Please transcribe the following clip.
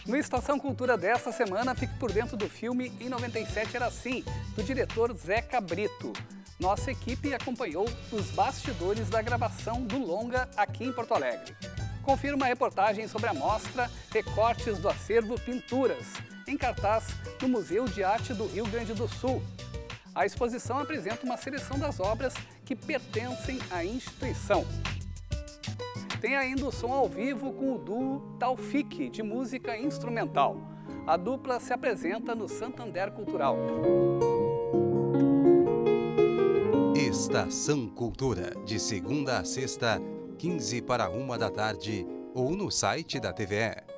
No Estação Cultura desta semana, fique por dentro do filme Em 97 Era Assim, do diretor Zeca Brito. Nossa equipe acompanhou os bastidores da gravação do longa aqui em Porto Alegre. Confira uma reportagem sobre a mostra Recortes do Acervo Pinturas, em cartaz no Museu de Arte do Rio Grande do Sul. A exposição apresenta uma seleção das obras que pertencem à instituição. Tem ainda o som ao vivo com o duo Taufik, de música instrumental. A dupla se apresenta no Santander Cultural. Estação Cultura, de segunda a sexta, 15 para 1 da tarde, ou no site da TVE.